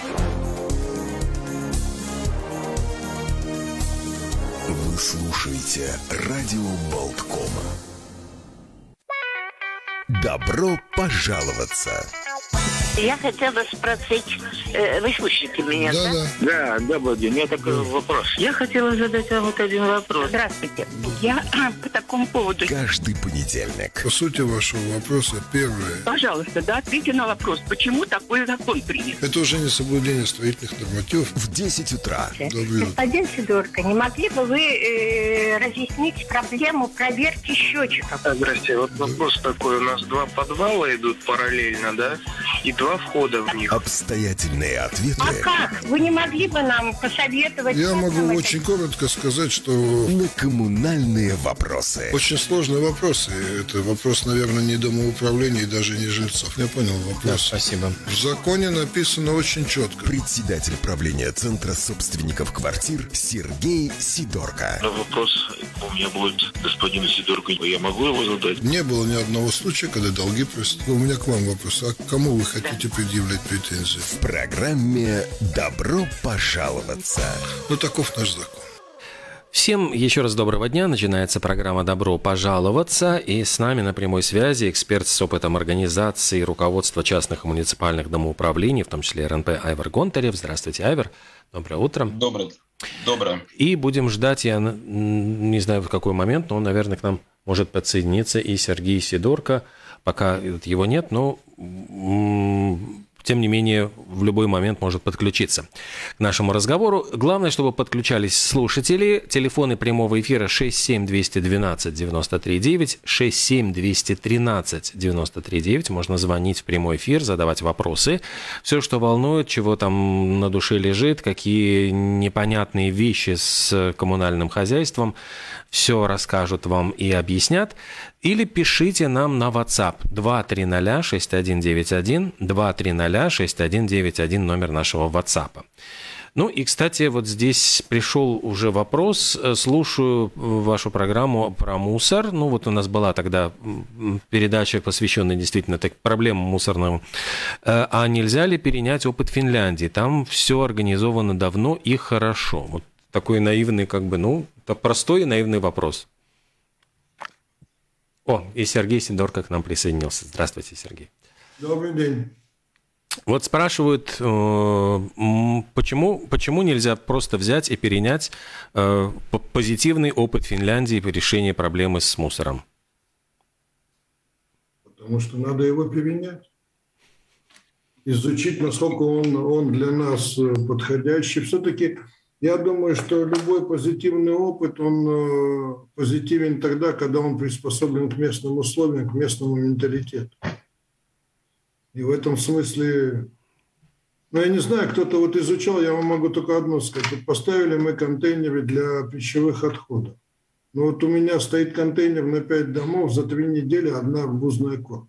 Вы слушаете радио Болтком. Добро пожаловаться! Я хотела спросить, вы слышите меня, да? Да, добрый день. У меня такой вопрос. Я хотела задать вам вот один вопрос. Здравствуйте. Я по такому поводу... Каждый понедельник. По сути вашего вопроса, первое. Пожалуйста, да, ответьте на вопрос, почему такой закон принят? Это уже не соблюдение строительных нормативов. В 10 утра. Господин Сидорко, не могли бы вы разъяснить проблему проверки счетчиков? Здрасте, вот вопрос такой. У нас 2 подвала идут параллельно, да? И 2 входа в них. Обстоятельные ответы. А как? Вы не могли бы нам посоветовать? Я могу очень коротко сказать, что... На коммунальные вопросы. Очень сложные вопросы. Это вопрос, наверное, не домоуправления и даже не жильцов. Я понял вопрос. Да, спасибо. В законе написано очень четко. Председатель правления Центра собственников квартир Сергей Сидорко. Вопрос у меня будет господину Сидорко. Я могу его задать? Не было ни одного случая, когда долги просят. У меня к вам вопрос. А к кому вы хотите предъявлять претензии? В программе «Добро пожаловаться». Ну, таков наш закон. Всем еще раз доброго дня. Начинается программа «Добро пожаловаться». И с нами на прямой связи эксперт с опытом организации и руководства частных и муниципальных домоуправлений, в том числе РНП, Айвар Гонтарев. Здравствуйте, Айвар. Доброе утро. Доброе. И будем ждать, я не знаю в какой момент, но, наверное, к нам может подсоединиться и Сергей Сидорко. Пока его нет, но тем не менее в любой момент может подключиться к нашему разговору. Главное, чтобы подключались слушатели. Телефоны прямого эфира 67-212-93-9, 67-213-93-9. Можно звонить в прямой эфир, задавать вопросы. Все, что волнует, чего там на душе лежит, какие непонятные вещи с коммунальным хозяйством, все расскажут вам и объяснят. Или пишите нам на WhatsApp 230-6191, 230-6191, номер нашего WhatsApp. Ну и, кстати, вот здесь пришел уже вопрос. Слушаю вашу программу про мусор. Ну вот у нас была тогда передача, посвященная действительно проблемам мусорным. А нельзя ли перенять опыт Финляндии? Там все организовано давно и хорошо. Вот такой наивный, это простой и наивный вопрос. О, и Сергей Сидорко к нам присоединился. Здравствуйте, Сергей. Добрый день. Вот спрашивают, почему нельзя просто взять и перенять позитивный опыт Финляндии по решению проблемы с мусором? Потому что надо его перенять. Изучить, насколько он для нас подходящий. Все-таки я думаю, что любой позитивный опыт, он позитивен тогда, когда он приспособлен к местным условиям, к местному менталитету. И в этом смысле, я не знаю, кто-то вот изучал, я вам могу только одно сказать. Вот поставили мы контейнеры для пищевых отходов. Но вот у меня стоит контейнер на 5 домов, за 3 недели 1 арбузная корка.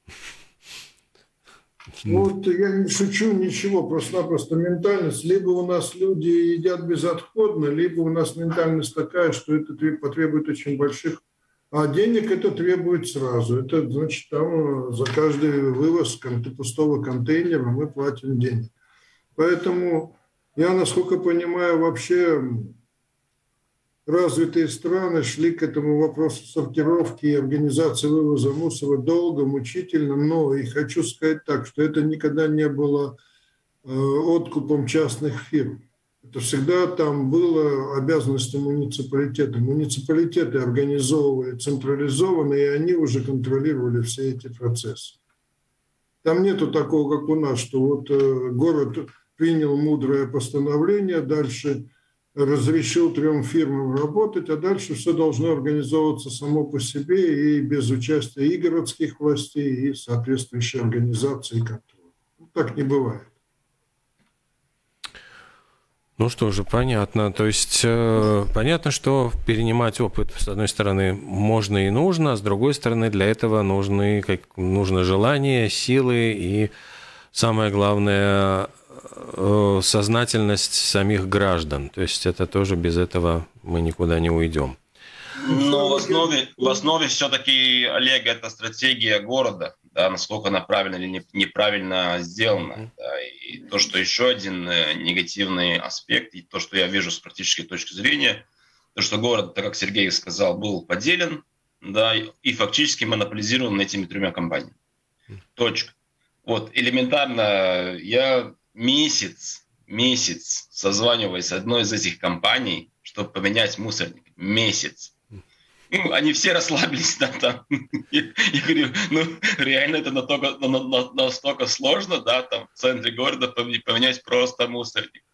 Вот я не шучу, ничего, просто-напросто ментальность. Либо у нас люди едят безотходно, либо у нас ментальность такая, что это потребует очень больших, а денег это требует сразу. Это значит, там за каждый вывоз пустого контейнера мы платим денег. Поэтому я, насколько понимаю, вообще развитые страны шли к этому вопросу сортировки и организации вывоза мусора долго, мучительно, но и хочу сказать так, что это никогда не было откупом частных фирм. Это всегда там было обязанностью муниципалитета. Муниципалитеты организовывали централизованно, и они уже контролировали все эти процессы. Там нету такого, как у нас, что вот город принял мудрое постановление, дальше разрешил 3 фирмам работать, а дальше все должно организовываться само по себе и без участия и городских властей, и соответствующей организации и контроля. Так не бывает. Ну что же, понятно. То есть понятно, что перенимать опыт, с одной стороны, можно и нужно, а с другой стороны, для этого нужно желание, силы и, самое главное, сознательность самих граждан. То есть это тоже без этого мы никуда не уйдем. Но в основе все-таки, Олег, это стратегия города, да, насколько она правильно или неправильно сделана. Да, и И то, что еще один негативный аспект, и то, что я вижу с практической точки зрения, то, что город, так как Сергей сказал, был поделен, да, и фактически монополизирован этими 3 компаниями. Точка. Вот элементарно я месяц созваниваюсь с одной из этих компаний, чтобы поменять мусорник. Месяц. Ну, они все расслабились, да, там. Я говорю, ну, реально это настолько сложно, да, там, в центре города поменять просто мусорник.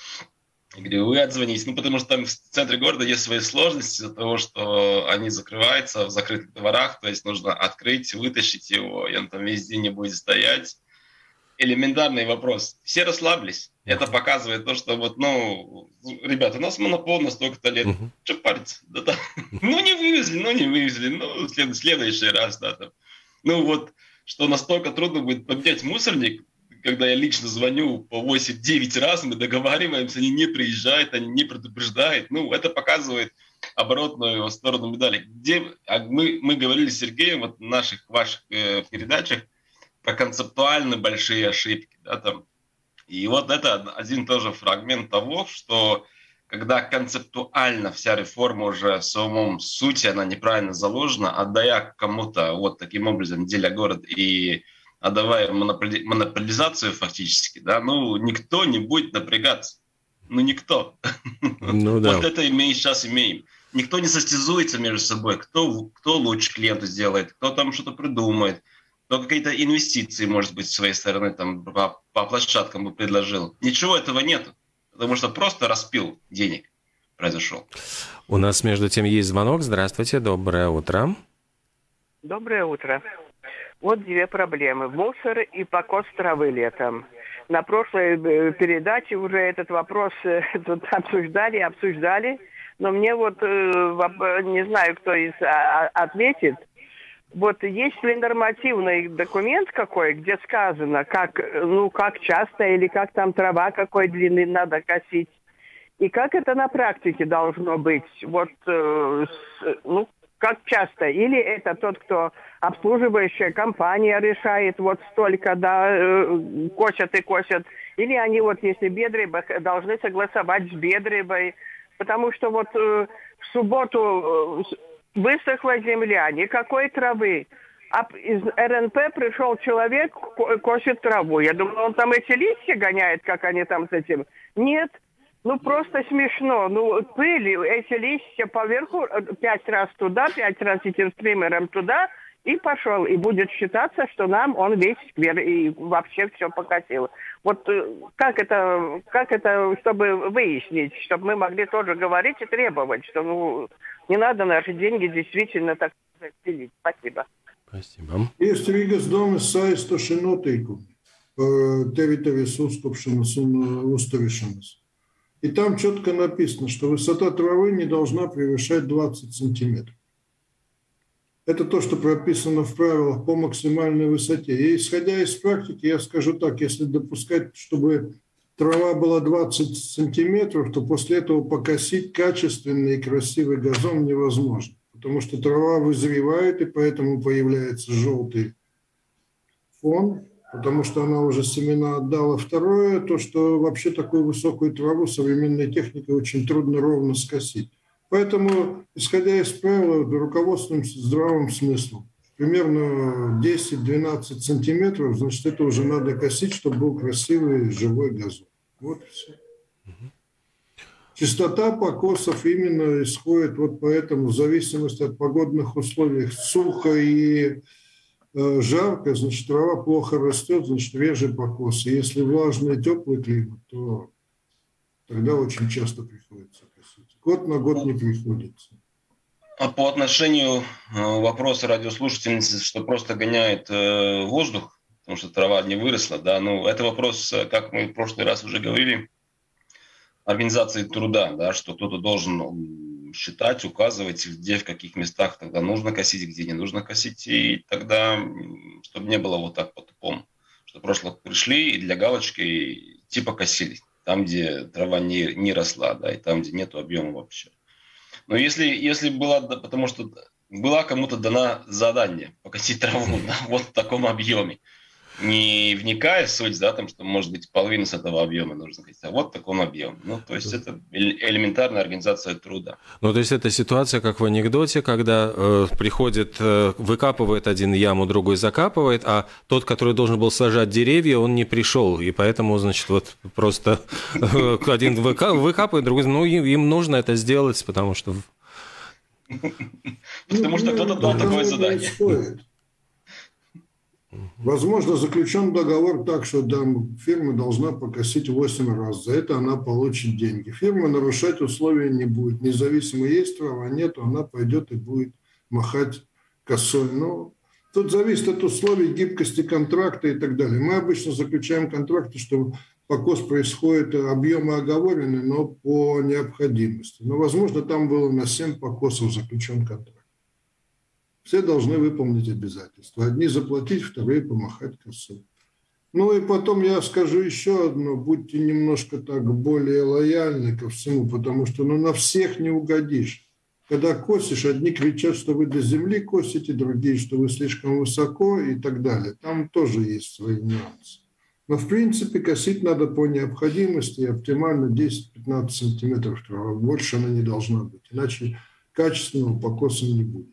Я говорю, вы отзвонитесь, ну, потому что там в центре города есть свои сложности из-за того, что они закрываются в закрытых дворах, то есть нужно открыть, вытащить его, и он там весь день не будет стоять. Элементарный вопрос. Все расслабились. Это показывает то, что вот, ну, ребята, у нас монопол на столько-то лет. Что париться? Да, да. Ну, не вывезли, ну, в следующий раз, да, там. Ну, вот, что настолько трудно будет поменять мусорник, когда я лично звоню по 8-9 раз, мы договариваемся, они не приезжают, они не предупреждают. Ну, это показывает оборотную сторону медали. Где мы говорили с Сергеем вот в ваших передачах про концептуально большие ошибки, да, там. И вот это один тоже фрагмент того, что когда концептуально вся реформа уже в самом сути, она неправильно заложена, отдая кому-то вот таким образом, деля город и отдавая монополизацию фактически, да, ну, никто не будет напрягаться. Ну, никто. Ну, да. Вот это мы сейчас имеем. Никто не состязуется между собой, кто лучше клиенту сделает, кто там что-то придумает, кто какие-то инвестиции, может быть, с своей стороны там по площадкам бы предложил. Ничего этого нету, потому что просто распил денег произошел. У нас, между тем, есть звонок. Здравствуйте, доброе утро. Доброе утро. Вот 2 проблемы. Мусор и покос травы летом. На прошлой передаче уже этот вопрос тут обсуждали, но мне вот, не знаю, кто ответит. Вот есть ли нормативный документ какой, где сказано, как часто или как там трава какой длины надо косить? И как это на практике должно быть? Вот, как часто? Или это тот, кто обслуживающая компания решает, вот столько, да, косят и косят? Или они вот, если Бедрыба, должны согласовать с Бедрыбой? Потому что вот в субботу высохла земля, никакой травы. А из РНП пришел человек, косит траву. Я думала, он там эти листья гоняет, как они там с этим. Нет. Ну, просто смешно. Ну, пыль, эти листья поверху 5 раз туда, 5 раз этим стримером туда, и пошел. И будет считаться, что нам он весь сквер и вообще все покосил. Вот как это, чтобы выяснить, чтобы мы могли тоже говорить и требовать, что, не надо наши деньги действительно так делить. Спасибо. Спасибо. Есть Ригас дома сайста шинотейку, тевитовис ускупшинус уставишинус. И там четко написано, что высота травы не должна превышать 20 сантиметров. Это то, что прописано в правилах по максимальной высоте. И исходя из практики, я скажу так, если допускать, чтобы трава была 20 сантиметров, то после этого покосить качественный и красивый газон невозможно. Потому что трава вызревает, и поэтому появляется желтый фон, потому что она уже семена отдала. Второе, то, что вообще такую высокую траву современной техникой очень трудно ровно скосить. Поэтому, исходя из правил, руководствуемся здравым смыслом. Примерно 10-12 сантиметров, значит, это уже надо косить, чтобы был красивый живой газон. Вот и все. Частота покосов именно исходит вот поэтому, в зависимости от погодных условий. Сухо и жарко, значит, трава плохо растет, значит, реже покосы. Если влажный, теплый климат, то тогда очень часто приходится косить. Год на год не приходится. А по отношению вопроса радиослушательницы, что просто гоняет воздух, потому что трава не выросла, да, ну, это вопрос, как мы в прошлый раз уже говорили, организации труда, да, что кто-то должен считать, указывать, где, в каких местах тогда нужно косить, где не нужно косить, и тогда, чтобы не было вот так по-тупому, что прошлое пришли и для галочки типа косили, там, где трава не росла, да, и там, где нету объема вообще. Но если была, потому что была кому-то дана задание покосить траву, да, вот в таком объеме, не вникая в суть, да, там, что, может быть, половину с этого объема нужно говорить, а вот такой объем. Ну, то есть это элементарная организация труда. Ну, то есть это ситуация, как в анекдоте, когда приходит, выкапывает один яму, другой закапывает, а тот, который должен был сажать деревья, он не пришел, и поэтому, значит, вот просто один выкапывает, другой, ну, им нужно это сделать, потому что... Потому что кто-то дал такое задание. Возможно, заключен договор так, что фирма должна покосить 8 раз. За это она получит деньги. Фирма нарушать условия не будет. Независимо, есть трава, нет, она пойдет и будет махать косой. Но тут зависит от условий, гибкости контракта и так далее. Мы обычно заключаем контракты, что покос происходит, объемы оговорены, но по необходимости. Но, возможно, там было на 7 покосов заключен контракт. Все должны выполнить обязательства. Одни заплатить, вторые помахать косой. Ну и потом я скажу еще одно. Будьте немножко так более лояльны ко всему, потому что на всех не угодишь. Когда косишь, одни кричат, что вы до земли косите, другие, что вы слишком высоко и так далее. Там тоже есть свои нюансы. Но в принципе косить надо по необходимости, оптимально 10-15 сантиметров трава. Больше она не должна быть, иначе качественного покоса не будет.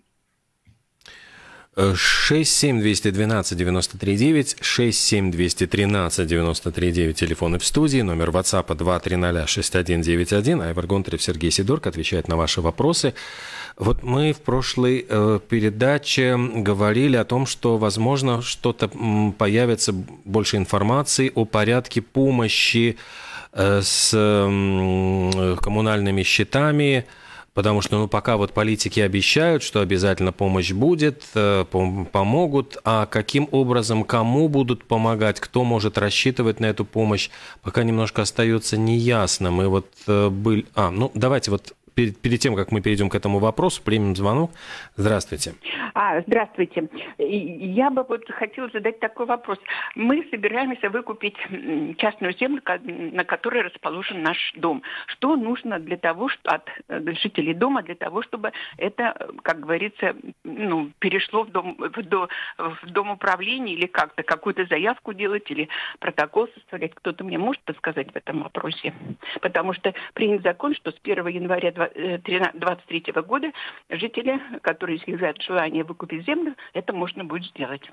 67212-93-9, 67213-93-9, телефоны в студии, номер WhatsApp 230-6191, Айвар Гонтарев, Сергей Сидорко отвечает на ваши вопросы. Вот мы в прошлой передаче говорили о том, что, возможно, что-то появится, больше информации о порядке помощи с коммунальными счетами, потому что пока вот политики обещают, что обязательно помощь будет, помогут, а каким образом, кому будут помогать, кто может рассчитывать на эту помощь, пока немножко остается неясно. Мы вот были... давайте вот перед тем, как мы перейдем к этому вопросу, примем звонок. Здравствуйте. Здравствуйте. Я бы вот хотела задать такой вопрос. Мы собираемся выкупить частную землю, на которой расположен наш дом. Что нужно для того, от жителей дома, для того, чтобы это, как говорится, перешло в дом управления или как-то какую-то заявку делать или протокол составлять? Кто-то мне может подсказать в этом вопросе? Потому что принят закон, что с 1 января 2023 года жители, которые изъявляют желание выкупить землю, это можно будет сделать.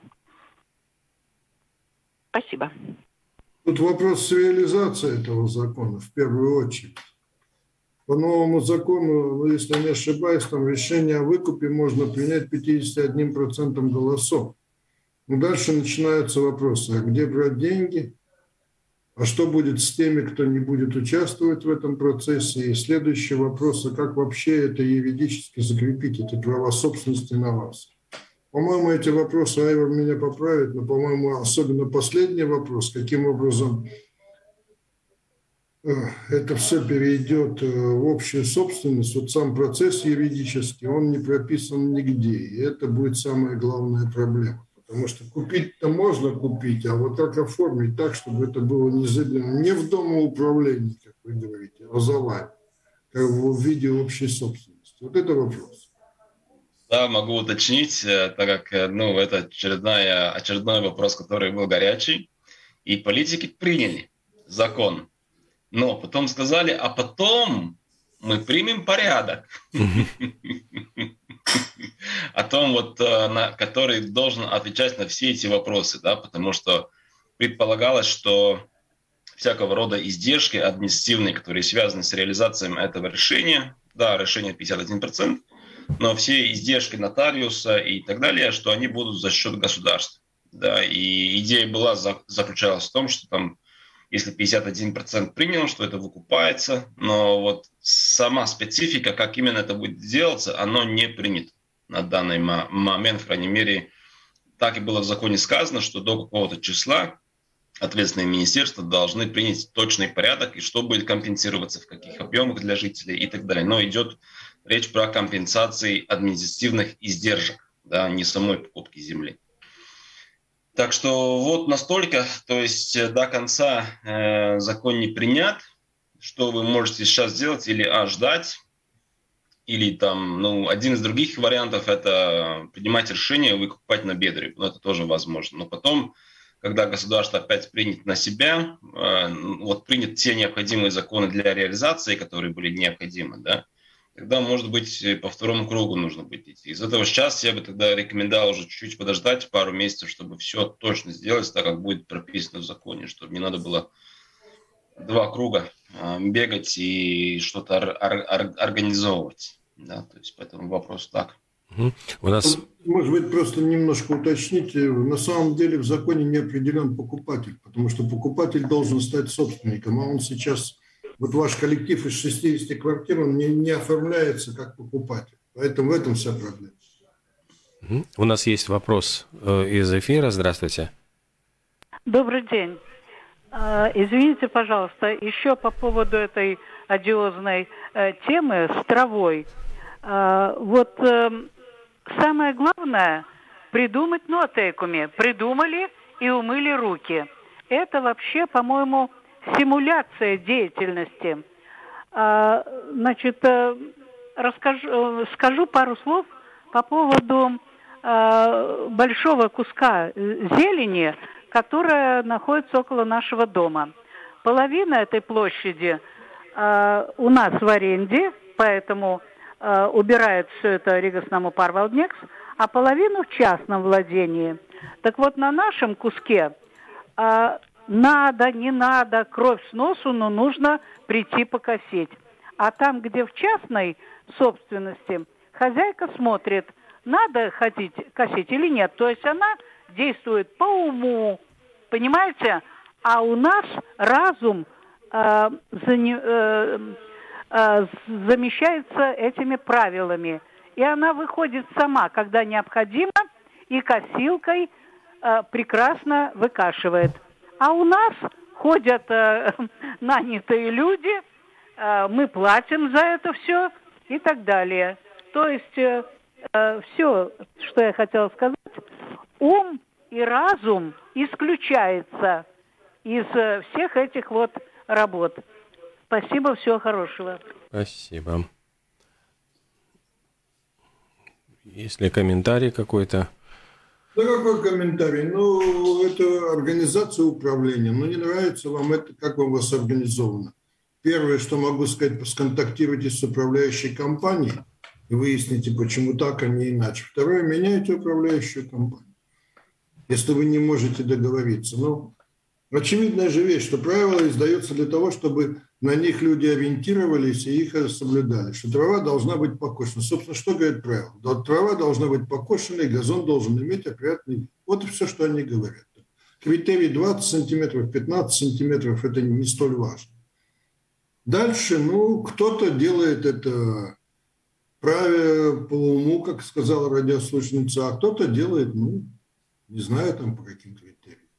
Спасибо. Тут вопрос с реализацией этого закона в первую очередь. По новому закону, если я не ошибаюсь, там решение о выкупе можно принять 51% голосов. Но дальше начинаются вопросы, а где брать деньги? А что будет с теми, кто не будет участвовать в этом процессе? И следующий вопрос, а как вообще это юридически закрепить, эти права собственности на вас? По-моему, эти вопросы, Айвар меня поправит, но, по-моему, особенно последний вопрос, каким образом это все перейдет в общую собственность. Вот сам процесс юридический, он не прописан нигде, и это будет самая главная проблема. Потому что купить-то можно купить, а вот как оформить так, чтобы это было незыблемо не в домоуправлении, как вы говорите, а за вами, как в виде общей собственности. Вот это вопрос. Да, могу уточнить, так как это очередной вопрос, который был горячий, и политики приняли закон, но потом сказали, а потом мы примем порядок. О том, который должен отвечать на все эти вопросы, да, потому что предполагалось, что всякого рода издержки административные, которые связаны с реализацией этого решения, да, решение 51%, но все издержки нотариуса и так далее, что они будут за счет государства. Да, и идея заключалась в том, что там, если 51% принял, что это выкупается, но вот сама специфика, как именно это будет делаться, оно не принято на данный момент, в крайней мере, так и было в законе сказано, что до какого-то числа ответственные министерства должны принять точный порядок и что будет компенсироваться, в каких объемах для жителей и так далее. Но идет речь про компенсации административных издержек, да, не самой покупки земли. Так что вот настолько, то есть до конца закон не принят, что вы можете сейчас сделать, или ждать, или там, один из других вариантов это принимать решение выкупать на бедре, это тоже возможно. Но потом когда государство опять принят на себя, вот принят те необходимые законы для реализации, которые были необходимы, да, тогда, может быть, по второму кругу нужно будет идти. Из этого сейчас я бы тогда рекомендовал уже чуть-чуть подождать пару месяцев, чтобы все точно сделать так, как будет прописано в законе, чтобы не надо было 2 круга бегать и что-то организовывать. Да, то есть, поэтому вопрос так. У нас... Может быть, просто немножко уточните. На самом деле в законе не определен покупатель, потому что покупатель должен стать собственником, а он сейчас, вот ваш коллектив из 60 квартир, он не оформляется как покупатель. Поэтому в этом вся проблема. У нас есть вопрос из эфира. Здравствуйте. Добрый день. Извините, пожалуйста, еще по поводу этой одиозной темы с травой. Вот самое главное придумать нотейкуми. Придумали и умыли руки. Это вообще, по-моему, симуляция деятельности. Значит, скажу пару слов по поводу большого куска зелени, которая находится около нашего дома. Половина этой площади у нас в аренде, поэтому убирает все это Ригас-Наму Парвалднекс, а половину в частном владении. Так вот, на нашем куске надо, не надо, кровь с носу, но нужно прийти покосить. А там, где в частной собственности, хозяйка смотрит, надо ходить косить или нет. То есть она действует по уму, понимаете? А у нас разум замещается этими правилами. И она выходит сама, когда необходимо, и косилкой прекрасно выкашивает. А у нас ходят нанятые люди, мы платим за это все и так далее. То есть все, что я хотела сказать, ум и разум исключается из всех этих вот работ. Спасибо, всего хорошего. Спасибо. Есть ли комментарий какой-то? Да какой комментарий? Ну, это организация управления. Ну, не нравится вам это, как у вас организовано. Первое, что могу сказать, сконтактируйте с управляющей компанией и выясните, почему так, а не иначе. Второе, меняйте управляющую компанию, если вы не можете договориться. Ну, очевидная же вещь, что правила издаются для того, чтобы на них люди ориентировались и их соблюдали. Что трава должна быть покошена. Собственно, что говорит правило? Трава должна быть покошена, и газон должен иметь опрятный вид. Вот и все, что они говорят. Критерий 20 сантиметров, 15 сантиметров – это не столь важно. Дальше, ну, кто-то делает это праве по уму, как сказала радиослушательница, а кто-то делает, ну, не знаю, там по каким критериям.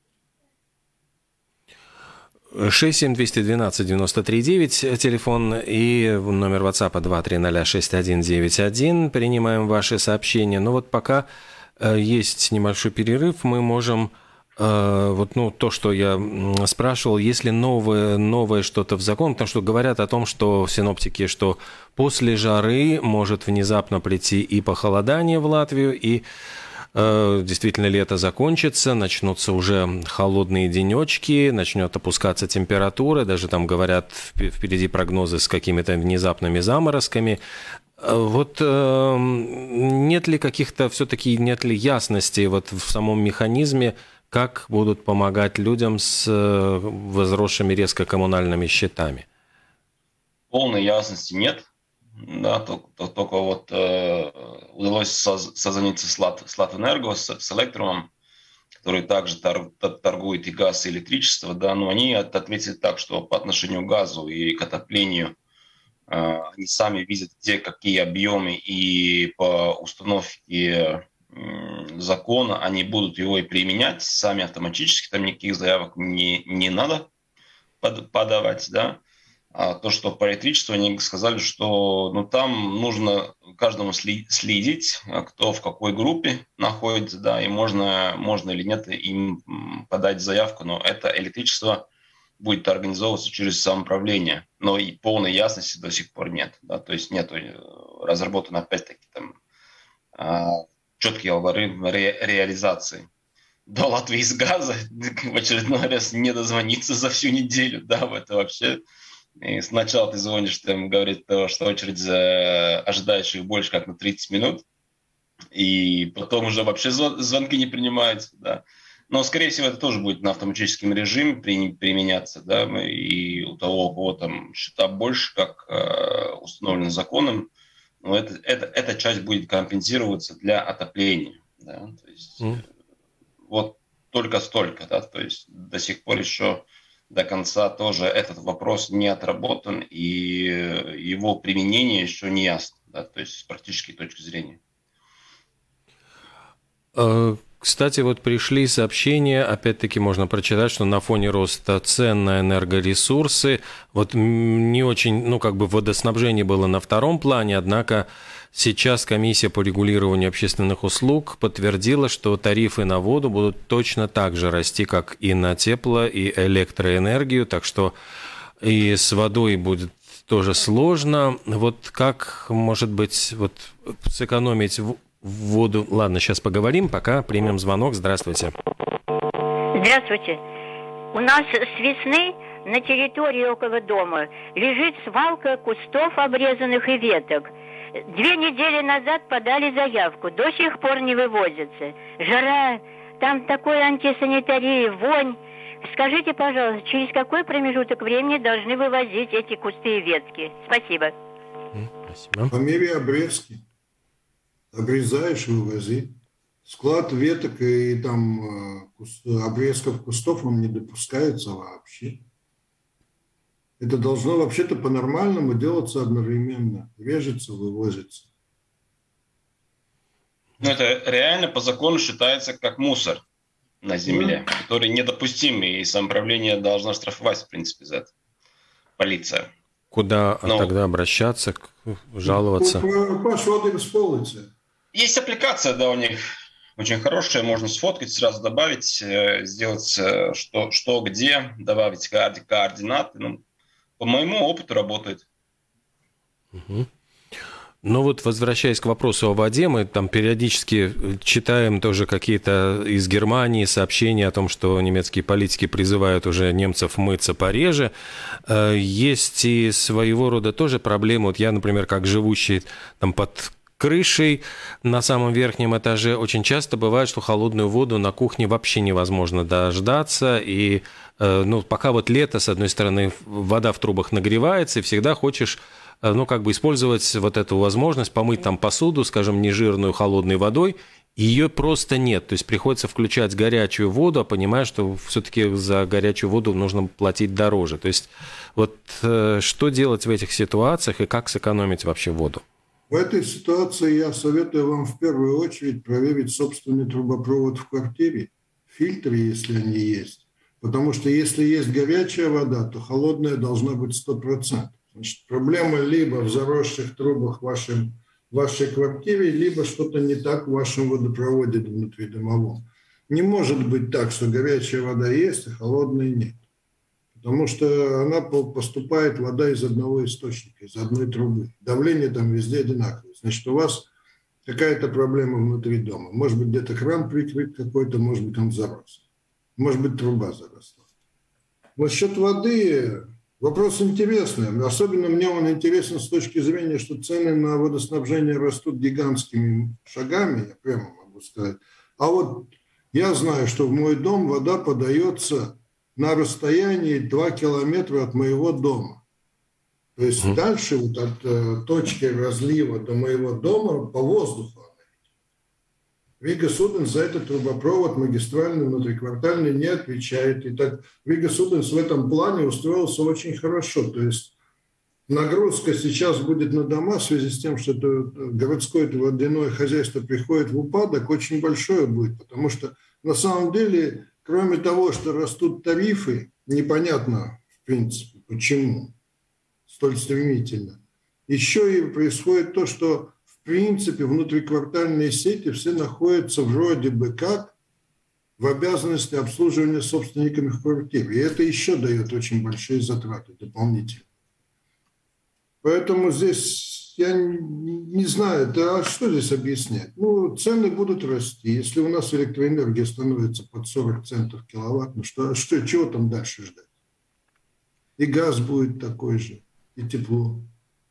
67212-93-9, телефон и номер WhatsApp 2306191. Принимаем ваши сообщения. Но вот пока есть небольшой перерыв, мы можем... Вот, ну, то, что я спрашивал, есть ли новое что-то в законе, потому что говорят о том, что синоптики, что после жары может внезапно прийти и похолодание в Латвию, и действительно лето закончится, начнутся уже холодные денечки, начнет опускаться температура, даже там говорят впереди прогнозы с какими-то внезапными заморозками. Вот нет ли каких-то, все-таки нет ли ясности вот в самом механизме, как будут помогать людям с возросшими резко коммунальными счетами? Полной ясности нет. Да, только вот удалось созвониться с Латвэнерго, с Электрумом, который также торгует и газ, и электричество. Да, но они ответили так, что по отношению к газу и к отоплению они сами видят, где какие объемы, и по установке закона они будут его и применять сами автоматически, там никаких заявок не надо подавать, да. А то, что по электричеству, они сказали, что ну, там нужно каждому следить, кто в какой группе находится, да, и можно или нет им подать заявку, но это электричество будет организовываться через самоуправление, но и полной ясности до сих пор нет, да, то есть нет разработан опять-таки там четкий алгоритм реализации. до Латвии из газа, в очередной раз не дозвониться за всю неделю, да, это вообще... И сначала ты звонишь, там говорит, что очередь ожидающих больше как на 30 минут, и потом уже вообще звонки не принимаются, да. Но, скорее всего, это тоже будет на автоматическом режиме применяться, да, и у того, у кого там счета больше, как установлено законом, но эта часть будет компенсироваться для отопления, да, то есть вот только столько, да, то есть до сих пор еще до конца тоже этот вопрос не отработан, и его применение еще не ясно, да, то есть с практической точки зрения. Кстати, вот пришли сообщения, опять-таки можно прочитать, что на фоне роста цен на энергоресурсы, вот не очень, водоснабжение было на втором плане, однако сейчас комиссия по регулированию общественных услуг подтвердила, что тарифы на воду будут точно так же расти, как и на тепло- и электроэнергию, так что и с водой будет тоже сложно. Вот как, может быть, вот сэкономить воду? Ладно, сейчас поговорим, пока примем звонок. Здравствуйте. Здравствуйте. У нас с весны на территории около дома лежит свалка кустов обрезанных и веток. 2 недели назад подали заявку, до сих пор не вывозится. Жара, там такой антисанитария, вонь. Скажите, пожалуйста, через какой промежуток времени должны вывозить эти кусты и ветки? Спасибо. Спасибо. По мере обрезки. Обрезаешь и вывози. Склад веток и там обрезков кустов он не допускается вообще. Это должно вообще-то по-нормальному делаться одновременно. Режется, вывозится. Ну, это реально по закону считается как мусор на земле, который недопустим, и самоуправление должно штрафовать, в принципе, за это. Полиция. Куда тогда обращаться, жаловаться? Есть аппликация, да, у них очень хорошая, можно сфоткать, сразу добавить, сделать что где, добавить координаты. Ну, по моему опыту работает. Угу. Ну вот, возвращаясь к вопросу о воде, мы там периодически читаем тоже какие-то из Германии сообщения о том, что немецкие политики призывают уже немцев мыться пореже. Есть и своего рода тоже проблемы. Вот я, например, как живущий там под крышей на самом верхнем этаже, очень часто бывает, что холодную воду на кухне вообще невозможно дождаться. И пока вот лето, с одной стороны, вода в трубах нагревается, и всегда хочешь использовать вот эту возможность помыть там посуду, скажем, нежирную холодной водой, ее просто нет. То есть приходится включать горячую воду, а понимая, что все-таки за горячую воду нужно платить дороже. То есть вот что делать в этих ситуациях и как сэкономить вообще воду? В этой ситуации я советую вам в первую очередь проверить собственный трубопровод в квартире, фильтры, если они есть. Потому что если есть горячая вода, то холодная должна быть 100%. Значит, проблема либо в заросших трубах в вашей квартире, либо что-то не так в вашем водопроводе внутридомовом. Не может быть так, что горячая вода есть, а холодной нет. Потому что она поступает вода из одного источника, из одной трубы. Давление там везде одинаковое. Значит, у вас какая-то проблема внутри дома. Может быть, где-то кран прикрыт какой-то, может быть, он зарос. Может быть, труба заросла. Насчет воды вопрос интересный. Особенно мне он интересен с точки зрения, что цены на водоснабжение растут гигантскими шагами, я прямо могу сказать. А вот я знаю, что в мой дом вода подается на расстоянии 2 километра от моего дома. То есть дальше вот от точки разлива до моего дома по воздуху. Рига Суденс за этот трубопровод магистральный, внутриквартальный не отвечает. И так Рига Суденс в этом плане устроился очень хорошо. То есть нагрузка сейчас будет на дома в связи с тем, что это городское водяное хозяйство приходит в упадок, очень большое будет. Потому что на самом деле, кроме того, что растут тарифы, непонятно в принципе почему столь стремительно, еще и происходит то, что в принципе внутриквартальные сети все находятся вроде бы как в обязанности обслуживания собственниками квартир. И это еще дает очень большие затраты дополнительно. Поэтому здесь я не знаю, а что здесь объяснять? Ну, цены будут расти. Если у нас электроэнергия становится под 40 центов киловатт, ну чего там дальше ждать? И газ будет такой же, и тепло.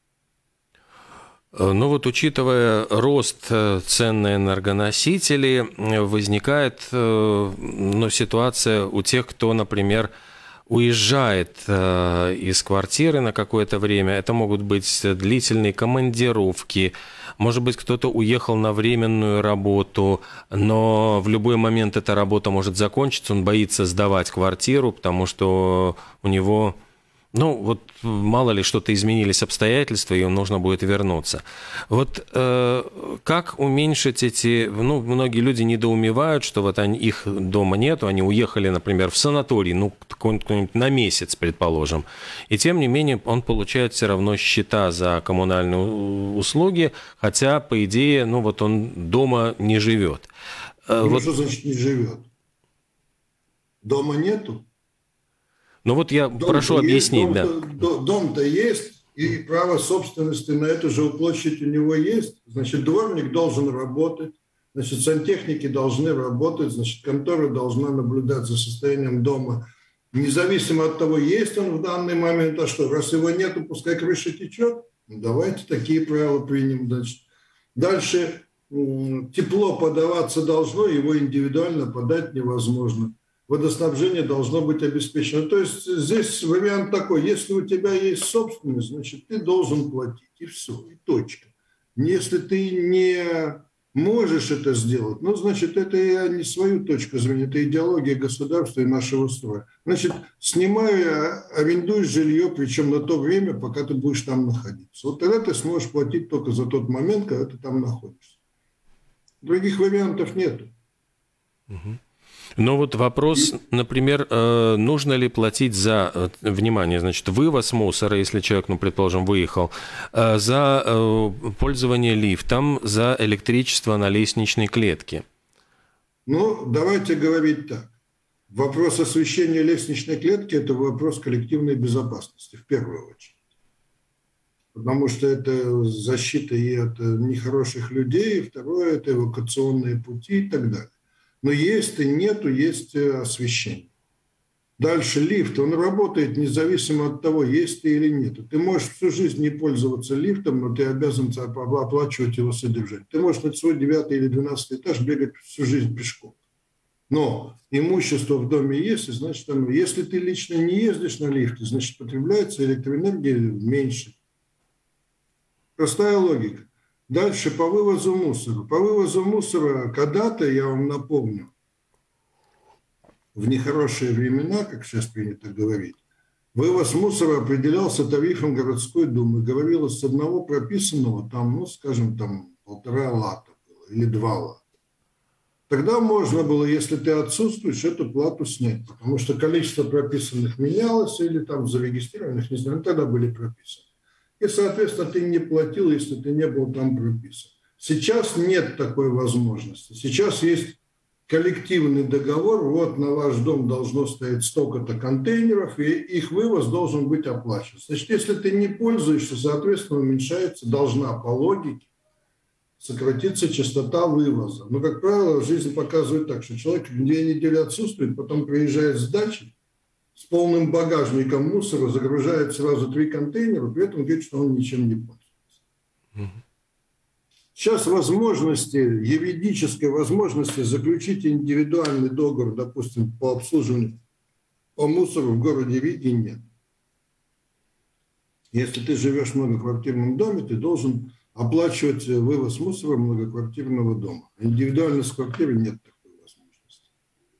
Ну вот, учитывая рост цен на энергоносители, возникает ситуация у тех, кто, например, уезжает из квартиры на какое-то время. Это могут быть длительные командировки. Может быть, кто-то уехал на временную работу, но в любой момент эта работа может закончиться. Он боится сдавать квартиру, потому что у него... мало ли что-то изменились обстоятельства, и им нужно будет вернуться. Вот как уменьшить эти... многие люди недоумевают, что вот их дома нету, они уехали, например, в санаторий, какой-нибудь на месяц, предположим. И тем не менее он получает все равно счета за коммунальные услуги, хотя, по идее, он дома не живет. Что значит не живет? Дома нету? Я прошу объяснить, да. Дом-то есть, и право собственности на эту же площадь у него есть. Значит, дворник должен работать, значит, сантехники должны работать, значит, контора должна наблюдать за состоянием дома. Независимо от того, есть он в данный момент, а что, раз его нету, пускай крыша течет. Давайте такие правила примем. Дальше тепло подаваться должно, его индивидуально подать невозможно. Водоснабжение должно быть обеспечено. То есть здесь вариант такой: если у тебя есть собственность, значит, ты должен платить, и все, и точка. Если ты не можешь это сделать, значит, это я не свою точку зрения, это идеология государства и нашего строя. Значит, снимаю, арендуешь жилье, причем на то время, пока ты будешь там находиться. Вот тогда ты сможешь платить только за тот момент, когда ты там находишься. Других вариантов нету. Вопрос, например, нужно ли платить за, внимание, значит, вывоз мусора, если человек, предположим, выехал, за пользование лифтом, за электричество на лестничной клетке? Давайте говорить так. Вопрос освещения лестничной клетки – это вопрос коллективной безопасности, в первую очередь. Потому что это защита и от нехороших людей, и второе – это эвакуационные пути и так далее. Но есть и нету, есть освещение. Дальше лифт, он работает независимо от того, есть ты или нет. Ты можешь всю жизнь не пользоваться лифтом, но ты обязан оплачивать его содержание. Ты можешь на свой 9 или 12 этаж бегать всю жизнь пешком. Но имущество в доме есть, и значит, если ты лично не ездишь на лифте, значит, потребляется электроэнергия меньше. Простая логика. Дальше по вывозу мусора. По вывозу мусора когда-то, я вам напомню, в нехорошие времена, как сейчас принято говорить, вывоз мусора определялся тарифом городской думы. Говорилось, с одного прописанного, скажем, 1,5 лата было, или 2 лата. Тогда можно было, если ты отсутствуешь, эту плату снять, потому что количество прописанных менялось, или зарегистрированных, не знаю, тогда были прописаны. И, соответственно, ты не платил, если ты не был там прописан. Сейчас нет такой возможности. Сейчас есть коллективный договор, на ваш дом должно стоять столько-то контейнеров, и их вывоз должен быть оплачен. Значит, если ты не пользуешься, соответственно, должна по логике сократиться частота вывоза. Но, как правило, жизнь показывает так, что человек 2 недели отсутствует, потом приезжает с дачи, с полным багажником мусора, загружает сразу 3 контейнера, при этом говорит, что он ничем не пользуется. Сейчас юридической возможности заключить индивидуальный договор, допустим, по обслуживанию по мусору в городе Риге нет. Если ты живешь в многоквартирном доме, ты должен оплачивать вывоз мусора многоквартирного дома. Индивидуально с квартиры нет такой возможности.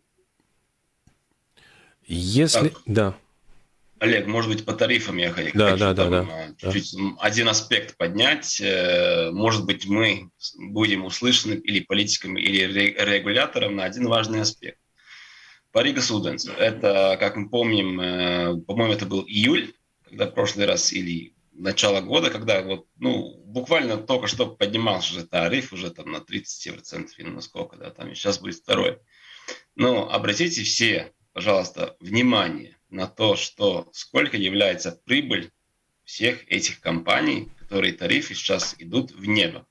Если... Да. Олег, может быть, по тарифам я хочу чуть-чуть один аспект поднять. Может быть, мы будем услышаны или политиками, или регулятором на один важный аспект. По Рига Суденс. Это, как мы помним, по-моему, это был июль, когда в прошлый раз, или начало года, когда буквально только что поднимался уже тариф уже на 30% или на сколько, и сейчас будет второй. Но обратите все, пожалуйста, внимание на то, что сколько является прибыль всех этих компаний, которые тарифы сейчас идут в небо.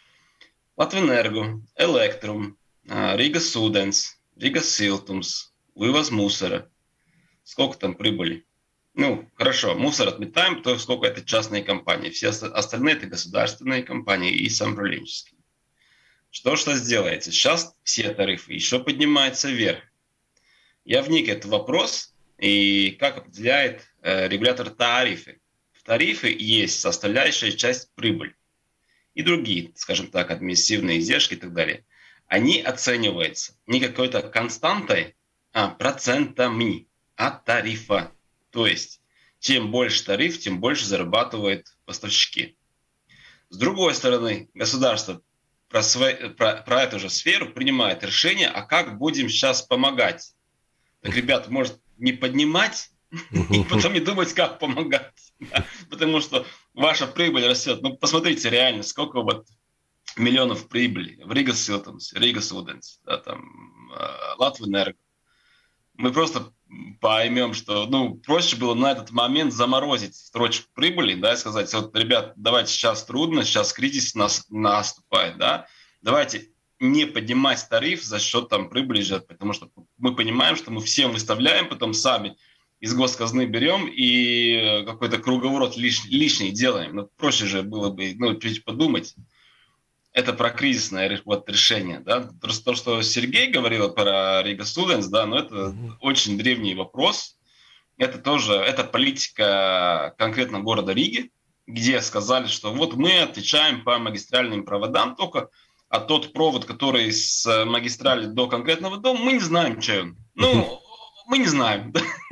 Латвэнерго, Электрум, Рига Суденс, Рига Силтумс, вывоз мусора. Сколько там прибыли? Ну, хорошо, мусор отметаем, то сколько это частные компании. Все остальные это государственные компании и самоуправленческие. Что сделаете? Сейчас все тарифы еще поднимаются вверх. Я вник в этот вопрос, и как определяет регулятор тарифы. В тарифы есть составляющая часть прибыль и другие, скажем так, административные издержки и так далее. Они оцениваются не какой-то константой, а процентами от тарифа. То есть, чем больше тариф, тем больше зарабатывают поставщики. С другой стороны, государство про эту же сферу принимает решение, а как будем сейчас помогать. Так, ребят, может не поднимать и потом не думать, как помогать. Да? Потому что ваша прибыль растет. Ну, посмотрите реально, сколько вот миллионов прибыли в Рига Силтумс, Рига Суденс, да, там, Латвэнерго. Мы просто поймем, что проще было на этот момент заморозить строчку прибыли, да, и сказать, вот, ребят, давайте сейчас трудно, сейчас кризис наступает, да, давайте не поднимать тариф за счет там прибыли, потому что мы понимаем, что мы всем выставляем, потом сами из госказны берем и какой-то круговорот лишний делаем. Ну, проще же было бы чуть подумать. Это про кризисное решение. Да? Просто то, что Сергей говорил про Рига Суденс, да, но это очень древний вопрос. Это политика конкретно города Риги, где сказали, что вот мы отвечаем по магистральным проводам только, а тот провод, который с магистрали до конкретного дома, мы не знаем, что он. Мы не знаем.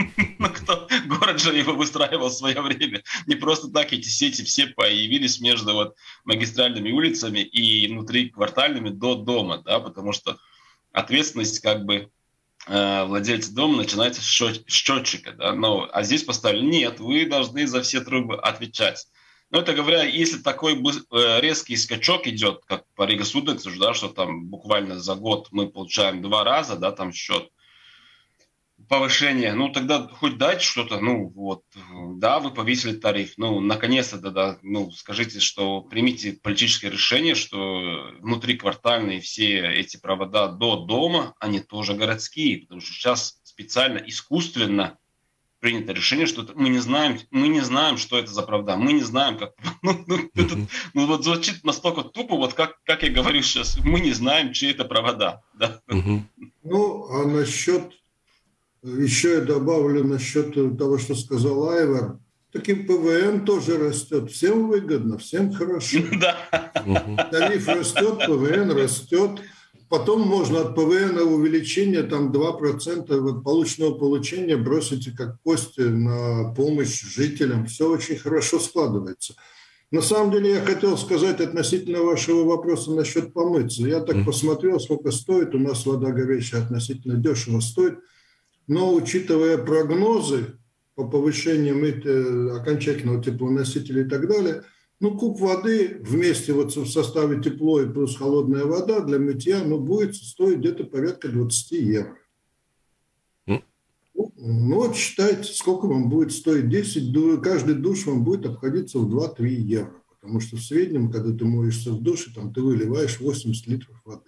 Город же его выстраивал в свое время. Не просто так эти сети все появились между магистральными улицами и внутриквартальными до дома, да, потому что ответственность владельца дома начинается с счетчика, да, а здесь поставили, нет, вы должны за все трубы отвечать. Это говоря, если такой резкий скачок идет, как по Рига Суденсу, да, что там буквально за год мы получаем 2 раза, да, там счет, повышение, тогда хоть дайте что-то, да, вы повысили тариф, наконец-то, да, скажите, что примите политическое решение, что внутриквартальные все эти провода до дома, они тоже городские, потому что сейчас специально, искусственно принято решение, что мы не знаем, что это за провода, мы не знаем, как, это звучит настолько тупо, как я говорю сейчас, мы не знаем, чьи это провода, да. А насчет еще я добавлю насчет того, что сказал Айвар. Таким ПВН тоже растет. Всем выгодно, всем хорошо. Тариф растет, ПВН растет. Потом можно от ПВН увеличения 2% полученного получения бросить как кости на помощь жителям. Все очень хорошо складывается. На самом деле я хотел сказать относительно вашего вопроса насчет помыться. Я так посмотрел, сколько стоит. У нас вода горячая относительно дешево стоит. Но учитывая прогнозы по повышениям окончательного теплоносителя и так далее, куб воды вместе в составе тепло и плюс холодная вода для мытья будет стоить где-то порядка 20 евро. Считайте, сколько вам будет стоить. Каждый душ вам будет обходиться в 2-3 евро. Потому что в среднем, когда ты моешься в душе, ты выливаешь 80 литров воды.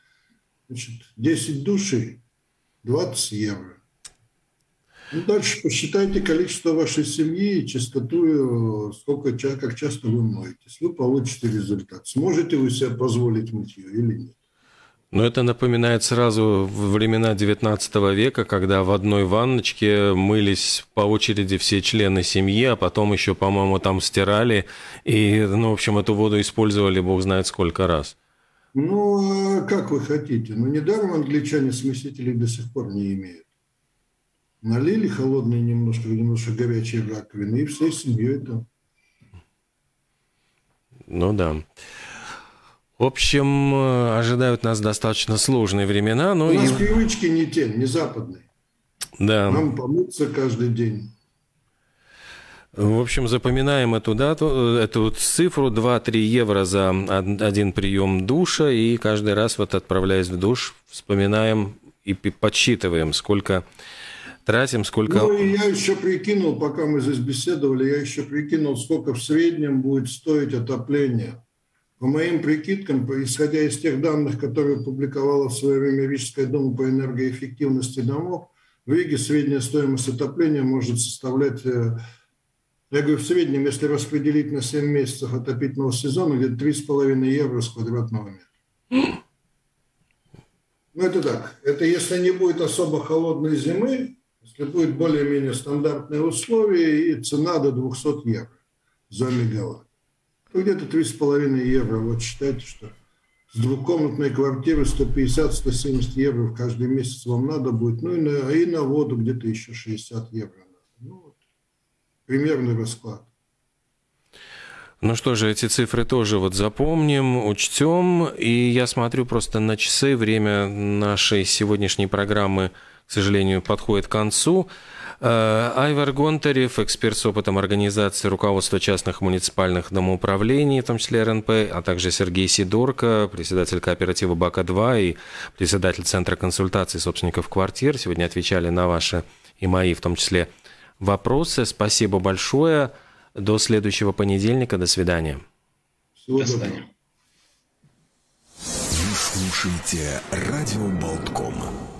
10 душей, 20 евро. Дальше посчитайте количество вашей семьи и частоту, как часто вы моетесь. Вы получите результат. Сможете вы себе позволить мытье или нет? Это напоминает сразу времена 19 века, когда в одной ванночке мылись по очереди все члены семьи, а потом еще, по-моему, там стирали и, в общем, эту воду использовали бог знает сколько раз. Как вы хотите. Недаром англичане смесителей до сих пор не имеют. Налили холодные немножко горячие раковины, и всей семьей там. Да. В общем, ожидают нас достаточно сложные времена. У нас привычки не те, не западные. Да. Нам помыться каждый день. В общем, запоминаем эту эту цифру 2-3 евро за один прием душа, и каждый раз, отправляясь в душ, вспоминаем и подсчитываем, сколько тратим, сколько... Ну, и я еще прикинул, пока мы здесь беседовали, сколько в среднем будет стоить отопление. По моим прикидкам, исходя из тех данных, которые публиковала в свое время Рижская дума по энергоэффективности домов, в Риге средняя стоимость отопления может составлять, я говорю, в среднем, если распределить на 7 месяцев отопительного сезона, где-то 3,5 евро с квадратного метра. Ну, это так. Это если не будет особо холодной зимы, если будет более-менее стандартные условия и цена до 200 евро за мегаватт, то где-то 3,5 евро. Вот считайте, что с двухкомнатной квартиры 150-170 евро в каждый месяц вам надо будет. Ну и на воду где-то еще 60 евро надо. Ну, вот, примерный расклад. Ну что же, эти цифры тоже вот запомним, учтем. И я смотрю просто на часы. Время нашей сегодняшней программы, к сожалению, подходит к концу. Айвар Гонтарев, эксперт с опытом организации руководства частных муниципальных домоуправлений, в том числе РНП, а также Сергей Сидорко, председатель кооператива БАКа-2 и председатель Центра консультаций собственников квартир, сегодня отвечали на ваши и мои, в том числе, вопросы. Спасибо большое. До следующего понедельника. До свидания. До свидания. Вы слушаете радио Болтком.